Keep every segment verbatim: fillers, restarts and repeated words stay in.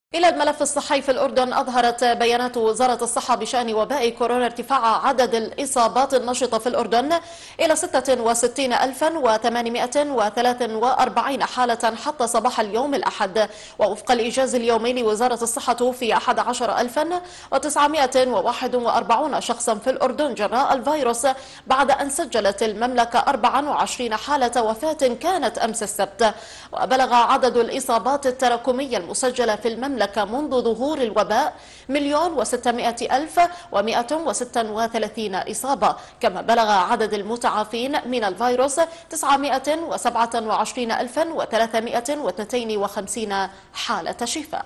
إلى الملف الصحي في الأردن. أظهرت بيانات وزارة الصحة بشأن وباء كورونا ارتفاع عدد الإصابات النشطة في الأردن إلى ستة وستين ألفا وثمانمائة وثلاثة وأربعين حالة حتى صباح اليوم الأحد. ووفق الإيجاز اليومي لوزارة الصحة توفي أحد عشر ألفا وتسعمائة وواحد وأربعين شخصا في الأردن جراء الفيروس، بعد أن سجلت المملكة أربعة وعشرين حالة وفاة كانت أمس السبت. وبلغ عدد الإصابات التراكمية المسجلة في المملكة منذ ظهور الوباء مليون وستمائة ألف ومائة وستة وثلاثين إصابة، كما بلغ عدد المتعافين من الفيروس تسعمائة وسبعة وعشرين ألفا وثلاثمائة واثنين وخمسين حالة شفاء.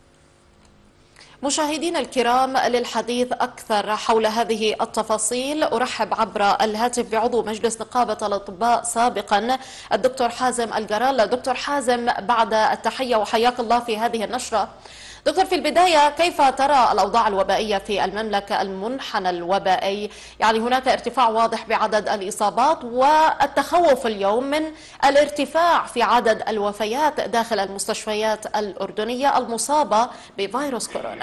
مشاهدينا الكرام، للحديث أكثر حول هذه التفاصيل أرحب عبر الهاتف بعضو مجلس نقابة الأطباء سابقا الدكتور حازم الجرال. دكتور حازم، بعد التحية وحياك الله في هذه النشرة. دكتور، في البداية كيف ترى الأوضاع الوبائية في المملكة المنحنى الوبائي؟ يعني هناك ارتفاع واضح بعدد الإصابات والتخوف اليوم من الارتفاع في عدد الوفيات داخل المستشفيات الأردنية المصابة بفيروس كورونا.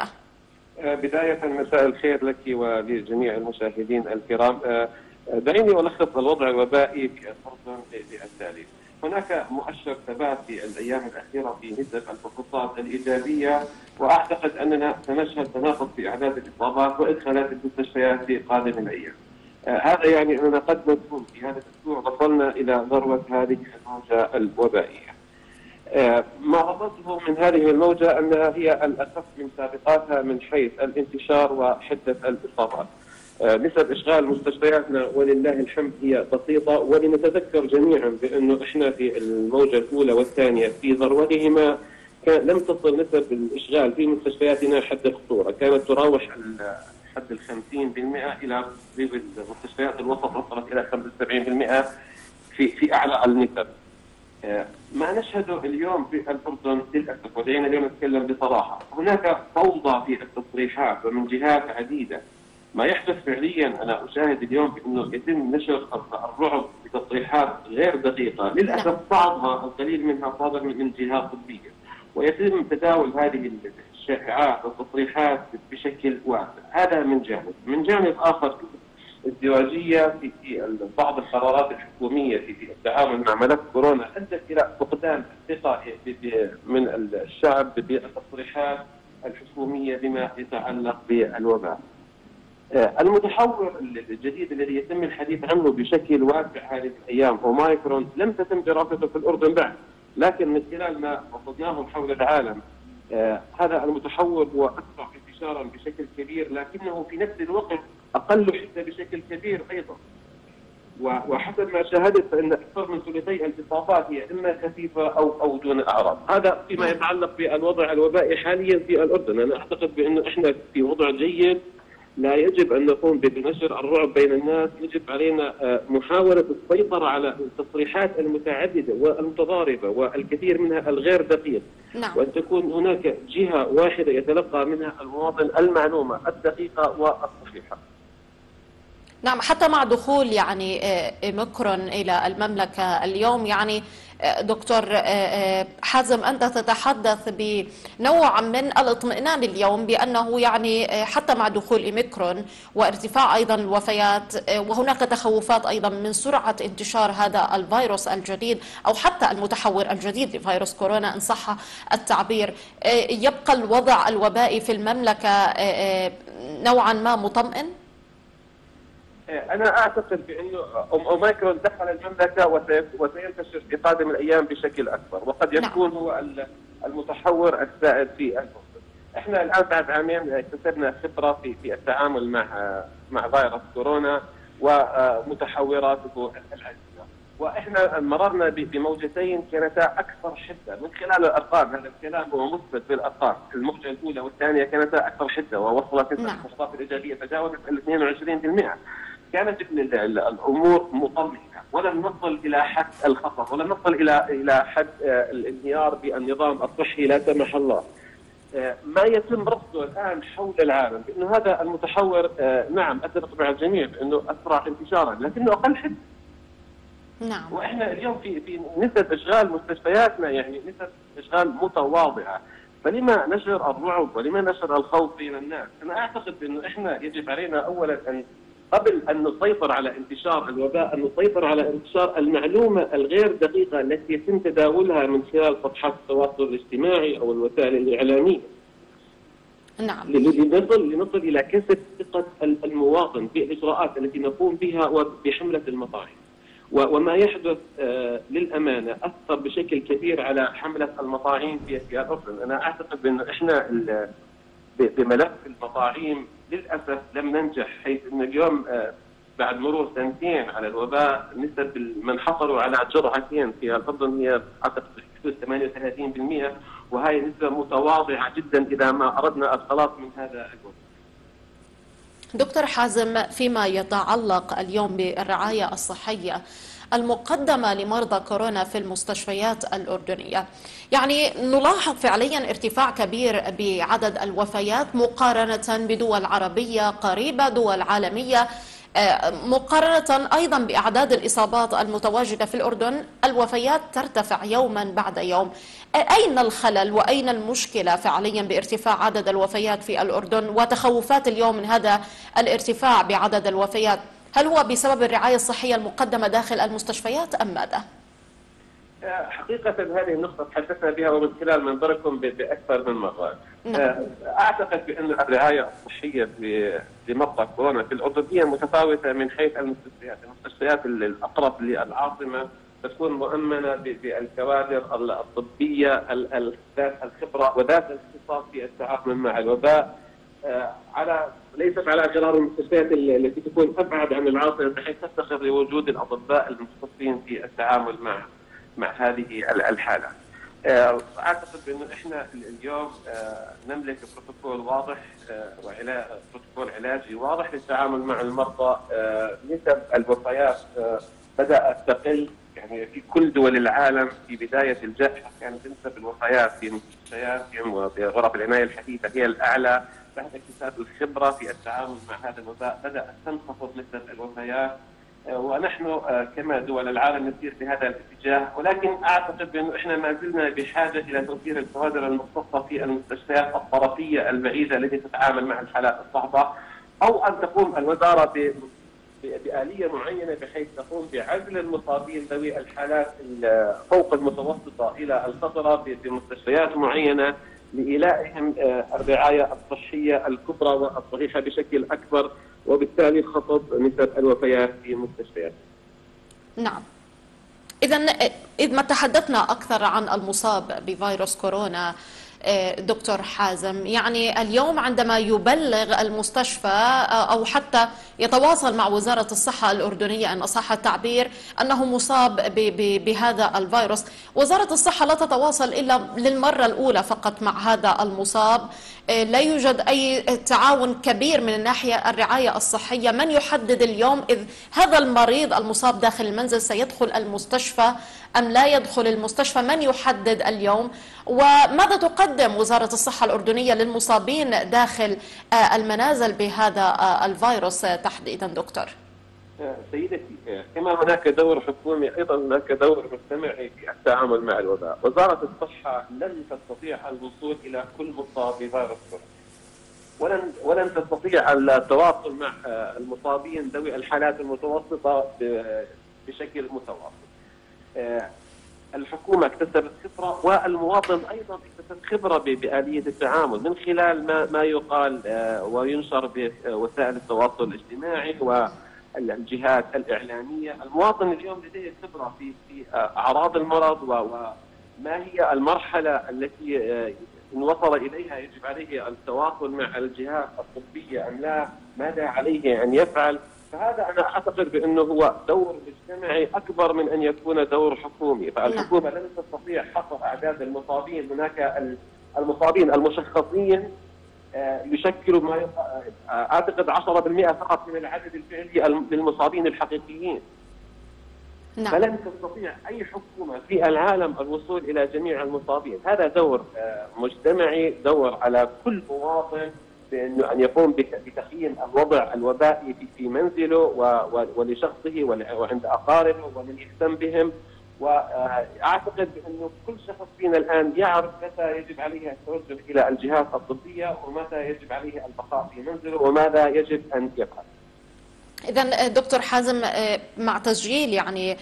بداية مساء الخير لك ولجميع المشاهدين الكرام. دعيني ألخص الوضع الوبائي في الأردن بالتالي. هناك مؤشر ثبات في الأيام الأخيرة في نسب الفحوصات الإيجابية، وأعتقد أننا سنشهد تناقص في أعداد الإصابات وإدخالات المستشفيات في قادم الأيام. آه هذا يعني أننا قد نكون في هذا الأسبوع وصلنا إلى ذروة هذه الموجة الوبائية. آه ما رصدته من هذه الموجة أنها هي الأخف من سابقاتها من حيث الانتشار وحدة الإصابات. آه نسب إشغال مستشفياتنا ولله الحمد هي بسيطة، ولنتذكر جميعا بأنه إحنا في الموجة الأولى والثانية في ذروتهما لم تصل نسب الإشغال في مستشفياتنا حد الخطورة، كانت تراوح حد ال خمسين بالمئة إلى مستشفيات الوسط وصلت إلى خمسة وسبعين بالمئة في في أعلى النسب. آه ما نشهده اليوم في الأردن للأسف، ودعينا اليوم نتكلم بصراحة، هناك فوضى في التصريحات ومن جهات عديدة. ما يحدث فعليا أنا أشاهد اليوم بأنه يتم نشر الرعب بتصريحات غير دقيقة، للأسف بعضها القليل منها صادر من جهات طبية، ويتم تداول هذه الشائعات والتصريحات بشكل واسع. هذا من جانب. من جانب آخر ازدواجية في, في بعض القرارات الحكومية في, في التعامل مع ملف كورونا أدت إلى فقدان الثقة من الشعب بالتصريحات الحكومية بما يتعلق بالوباء. المتحور الجديد الذي يتم الحديث عنه بشكل واسع هذه الايام اوميكرون لم تتم دراسته في الاردن بعد، لكن من خلال ما رصدناه حول العالم آه هذا المتحور هو اكثر انتشارا بشكل كبير، لكنه في نفس الوقت اقل حده بشكل كبير ايضا. وحسب ما شاهدت فان اكثر من ثلثي الاصابات هي اما خفيفه او او دون اعراض. هذا فيما يتعلق بالوضع الوبائي حاليا في الاردن. انا اعتقد بانه احنا في وضع جيد، لا يجب أن نقوم بنشر الرعب بين الناس، يجب علينا محاولة السيطرة على التصريحات المتعددة والمتضاربة والكثير منها الغير دقيق. نعم. وأن تكون هناك جهة واحدة يتلقى منها المواطن المعلومة الدقيقة والصحيحة. نعم، حتى مع دخول يعني اوميكرون إلى المملكة اليوم، يعني دكتور حازم أنت تتحدث بنوع من الاطمئنان اليوم بأنه يعني حتى مع دخول اوميكرون وارتفاع أيضا الوفيات، وهناك تخوفات أيضا من سرعة انتشار هذا الفيروس الجديد أو حتى المتحور الجديد لفيروس كورونا إن صح التعبير، يبقى الوضع الوبائي في المملكة نوعا ما مطمئن؟ أنا أعتقد بأنه أوميكرون دخل المملكة وسينتشر في قادم الأيام بشكل أكبر، وقد يكون نعم. هو المتحور السائد في الأردن. إحنا الآن بعد عامين اكتسبنا خبرة في في التعامل مع مع فيروس كورونا ومتحوراته العديدة، وإحنا مررنا بموجتين كانتا أكثر حدة من خلال الأرقام. هذا الكلام هو مثبت بالأرقام. الموجة الأولى والثانية كانتا أكثر حدة ووصلت الفحوصات الإيجابية تجاوزت ال اثنين وعشرين بالمئة. كانت الامور مطمئنه، ولم نصل الى حد الخطر، ولم نصل الى الى حد الانهيار بالنظام الصحي لا سمح الله. ما يتم رصده الان حول العالم بانه هذا المتحور نعم اتفق مع الجميع بانه اسرع انتشارا لكنه اقل حده. نعم. واحنا اليوم في في نسب اشغال مستشفياتنا يعني نسب اشغال متواضعه، فلما نشر الرعب ولما نشر الخوف بين الناس؟ أنا أعتقد أنه إحنا يجب علينا أولا أن قبل أن نسيطر على انتشار الوباء أن نسيطر على انتشار المعلومة الغير دقيقة التي يتم تداولها من خلال صفحات التواصل الاجتماعي أو الوسائل الإعلامية. نعم. لنصل لنصل إلى كسب ثقة المواطن في الإجراءات التي نقوم بها وبحملة المطاعم. وما يحدث للأمانة أثر بشكل كبير على حملة المطاعيم في الأردن. أنا أعتقد أن إحنا بملف المطاعيم للأسف لم ننجح، حيث أن اليوم بعد مرور سنتين على الوباء نسب من حصلوا على جرعتين في الأردن هي أعتقد ثمانية وثلاثين بالمئة، وهي نسبة متواضعة جدا إذا ما أردنا الخلاص من هذا الوباء. دكتور حازم، فيما يتعلق اليوم بالرعاية الصحية المقدمة لمرضى كورونا في المستشفيات الأردنية، يعني نلاحظ فعليا ارتفاع كبير بعدد الوفيات مقارنة بدول عربية قريبة، دول عالمية، مقارنة أيضا بأعداد الإصابات المتواجدة في الأردن. الوفيات ترتفع يوما بعد يوم. أين الخلل وأين المشكلة فعليا بارتفاع عدد الوفيات في الأردن وتخوفات اليوم من هذا الارتفاع بعدد الوفيات؟ هل هو بسبب الرعاية الصحية المقدمة داخل المستشفيات أم ماذا؟ حقيقة هذه النقطة تحدثنا بها ومن خلال منبركم بأكثر من مرة. نعم. أعتقد بأن الرعاية الصحية لمرضى كورونا في الأردن هي متفاوتة من حيث المستشفيات. المستشفيات الأقرب للعاصمة تكون مؤمنة بالكوادر الطبية ذات الخبرة وذات الاختصاص في التعامل مع الوباء، على ليست على غرار المستشفيات التي تكون أبعد عن العاصمة بحيث تفتخر بوجود الأطباء المختصين في التعامل مع مع هذه الحالة. أعتقد بأنه إحنا اليوم نملك بروتوكول واضح وعلاج بروتوكول علاجي واضح للتعامل مع المرضى. نسب الوفيات بدأت تقل، يعني في كل دول العالم في بداية الجائحة كانت نسب الوفيات في مستشفياتهم وفي غرف العناية الحديثة هي الأعلى. بعد اكتساب الخبرة في التعامل مع هذا الوباء بدأت تنخفض نسب الوفيات، ونحن كما دول العالم نسير في هذا الاتجاه. ولكن اعتقد بانه احنا ما زلنا بحاجه الى توفير الكوادر المختصه في المستشفيات الطرفيه البعيده التي تتعامل مع الحالات الصعبه، او ان تقوم الوزاره بآلية معينه بحيث تقوم بعزل المصابين ذوي الحالات فوق المتوسطه الى الخطره في مستشفيات معينه لإيلائهم الرعايه الصحيه الكبرى والصحيحه بشكل اكبر، وبالتالي خفض نسب الوفيات في المستشفيات. نعم. إذا إذ ما تحدثنا أكثر عن المصاب بفيروس كورونا دكتور حازم، يعني اليوم عندما يبلغ المستشفى أو حتى يتواصل مع وزارة الصحة الأردنية إن صح التعبير أنه مصاب بهذا الفيروس، وزارة الصحة لا تتواصل إلا للمرة الأولى فقط مع هذا المصاب. لا يوجد أي تعاون كبير من الناحية الرعاية الصحية. من يحدد اليوم إذ هذا المريض المصاب داخل المنزل سيدخل المستشفى أم لا يدخل المستشفى؟ من يحدد اليوم؟ وماذا تقدم وزارة الصحة الأردنية للمصابين داخل المنازل بهذا الفيروس تحديدا دكتور؟ سيدتي، كما هناك دور حكومي أيضا هناك دور مجتمعي في التعامل مع الوباء. وزارة الصحة لن تستطيع الوصول إلى كل مصاب بفيروس كورونا، ولن ولن تستطيع التواصل مع المصابين ذوي الحالات المتوسطة بشكل متواصل. الحكومة اكتسبت خبرة والمواطن أيضا اكتسب خبرة بآلية التعامل من خلال ما ما يقال وينشر بوسائل التواصل الاجتماعي والجهات الإعلامية. المواطن اليوم لديه خبرة في في أعراض المرض وما هي المرحلة التي إن وصل إليها يجب عليه التواصل مع الجهات الطبية أم لا، ماذا عليه أن يفعل. فهذا أنا أعتقد بأنه هو دور مجتمعي أكبر من أن يكون دور حكومي. فالحكومة لن تستطيع حصر أعداد المصابين. هناك المصابين المشخصين يشكلوا ما أعتقد عشرة بالمئة فقط من العدد الفعلي للمصابين الحقيقيين. نعم. فلن تستطيع أي حكومة في العالم الوصول إلى جميع المصابين. هذا دور مجتمعي، دور على كل مواطن بأنه أن يقوم بتقييم الوضع الوبائي في منزله ولشخصه وعند أقاربه ومن يهتم بهم، واعتقد انه كل شخص فينا الان يعرف متى يجب عليه التوجه الى الجهات الطبيه ومتى يجب عليه البقاء في منزله وماذا يجب ان يفعل. إذا دكتور حازم، مع تسجيل يعني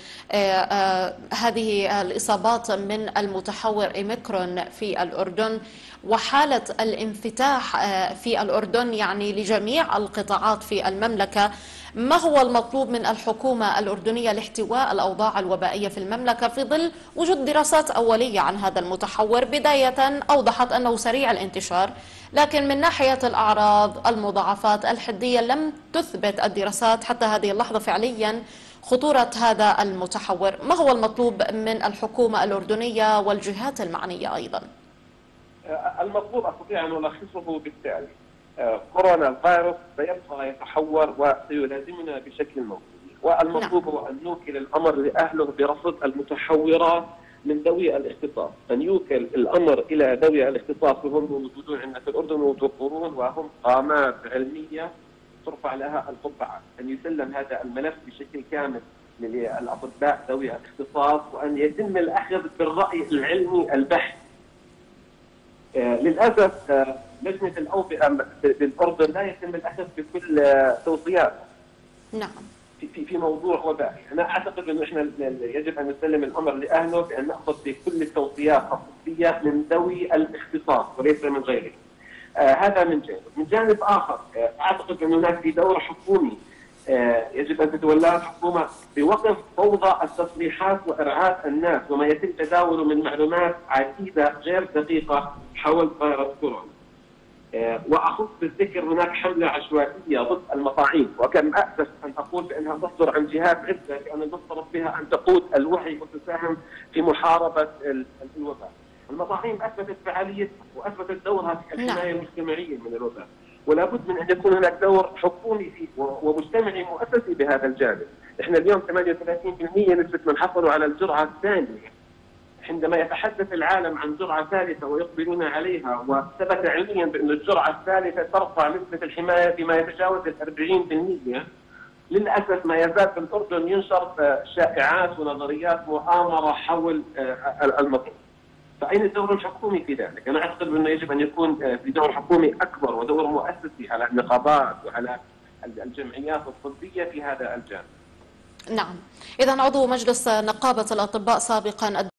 هذه الإصابات من المتحور إوميكرون في الأردن وحالة الانفتاح في الأردن يعني لجميع القطاعات في المملكة، ما هو المطلوب من الحكومة الأردنية لاحتواء الأوضاع الوبائية في المملكة في ظل وجود دراسات أولية عن هذا المتحور بداية أوضحت أنه سريع الانتشار، لكن من ناحية الأعراض المضاعفات الحدية لم تثبت الدراسات حتى هذه اللحظة فعليا خطورة هذا المتحور؟ ما هو المطلوب من الحكومة الأردنية والجهات المعنية أيضا؟ المطلوب أستطيع أن ألخصه بالتالي: كورونا الفيروس سيبقى يتحور وسيلازمنا بشكل موجود، والمطلوب هو أن نوكل الأمر لأهله برصد المتحورات من ذوي الاختصاص، أن يوكل الأمر إلى ذوي الاختصاص وهم موجودون عندنا في الأردن ومتوفرون وهم قامات علمية ترفع لها القبعة، أن يسلم هذا الملف بشكل كامل للأطباء ذوي الاختصاص وأن يتم الأخذ بالرأي العلمي البحث. آه للأسف آه لجنة الأوبئة بالأردن لا يتم الأخذ بكل آه توصيات. نعم. في في في موضوع وبائي، أنا أعتقد أنه إحنا يجب أن نسلم الأمر لأهله بأن نأخذ بكل التوصيات الطبية من ذوي الاختصاص وليس من غيره. آه هذا من جانب، من جانب آخر آه أعتقد أن هناك في دور حكومي آه يجب أن تتولاه الحكومة بوقف فوضى التصريحات وإرعاء الناس وما يتم تداوله من معلومات عديدة غير دقيقة حول فيروس كورونا. آه وأخص بالذكر هناك حملة عشوائية ضد المطاعيم، وكم أأسف أن أقول بأنها تصدر عن جهات عدة لأن المفترض بها أن تقود الوعي وتساهم في محاربة الوباء. المطاعيم أثبتت فعاليتها وأثبتت دورها في الحماية المجتمعية من الوباء، ولا بد من أن يكون هناك دور حكومي فيه ومجتمعي مؤسسي بهذا الجانب. احنا اليوم ثمانية وثلاثين بالمئة نسبة من حصلوا على الجرعة الثانية. عندما يتحدث العالم عن جرعة ثالثة ويقبلون عليها، وثبت علميا بأن الجرعة الثالثة ترفع نسبة الحماية بما يتجاوز الأربعين بالمئة، للأسف ما يزال في الأردن ينشر شائعات ونظريات مؤامرة حول المطعم. فأين الدور الحكومي في ذلك؟ أنا أعتقد أنه يجب أن يكون في دور حكومي أكبر ودور مؤسسي على النقابات وعلى الجمعيات الطبية في هذا الجانب. نعم، إذا عضو مجلس نقابة الأطباء سابقا